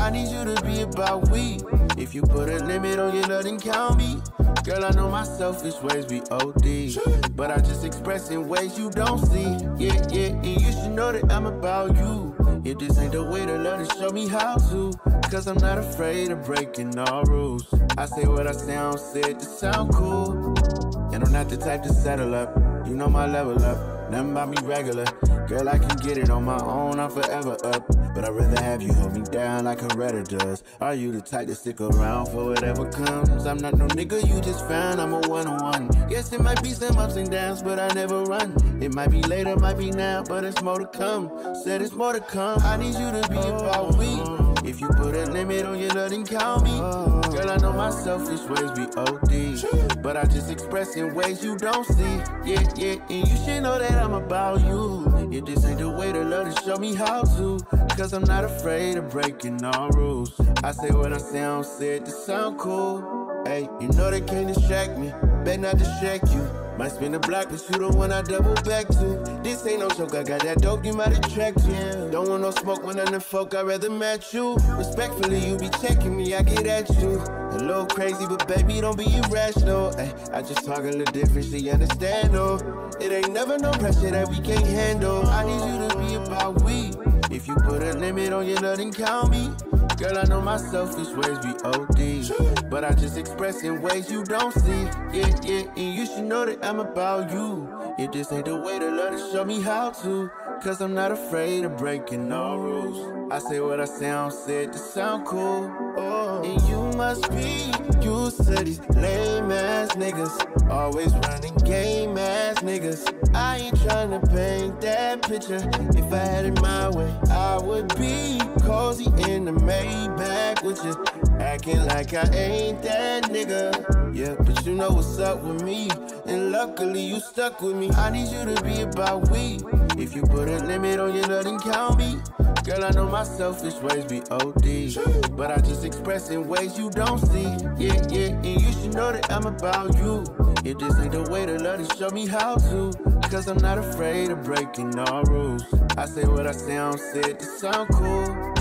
I need you to be about we. If you put a limit on your love, then count me. Girl, I know my selfish ways be OD, but I just express in ways you don't see. Yeah, and you should know that I'm about you. If this ain't the way to love, then show me how to. Cause I'm not afraid of breaking all rules. I say what I sound, said to sound cool. And I'm not the type to settle up. You know my level up, nothing about me regular. Girl, I can get it on my own, I'm forever up. But I'd rather have you hold me down like Coretta does. Are you the type to stick around for whatever comes? I'm not no nigga you just found, I'm a one-on-one. Yes, it might be some ups and downs, but I never run. It might be later, might be now, but it's more to come. Said it's more to come. I need you to be about we. If you put a limit on your love, then count me. Girl, I know my selfish ways be OD, but I just express in ways you don't see. Yeah, and you should know that I'm about you. If this ain't the way to love, then show me how to. Cause I'm not afraid of breaking all rules. I say what I sound, said to sound cool. Hey, you know they can't distract me, better not distract you. Might spin the block, but you the one I double back to. This ain't no joke, I got that dope, you might attract you. Don't want no smoke when I'm the folk, I'd rather match you. Respectfully, you be checking me, I get at you. A little crazy, but baby, don't be irrational. Ay, I just talk a little different, so you understand, oh. It ain't never no pressure that we can't handle. I need you to be about we. If you put a limit on your love, then count me. Girl, I know my selfish ways be OD, but I just express in ways you don't see. Yeah, and you should know that I'm about you. If this ain't the way to love, then show me how to. Cause I'm not afraid of breaking all rules. I say what I sound, said to sound cool. Oh, and you must be used to these lame ass niggas, always running game ass niggas. I ain't tryna paint that picture. If I had it my way, I would be cozy in the Maybach with you, acting like I ain't that nigga. Yeah, but you know what's up with me, and luckily you stuck with me. I need you to be about we. If you put a limit on your love, then count me. Girl, I know my selfish ways be OD, but I just express in ways you don't see. Yeah, and you should know that I'm about you. If this ain't the way to love, then show me how to. Cause I'm not afraid of breaking all rules. I say what I sound, said to sound cool.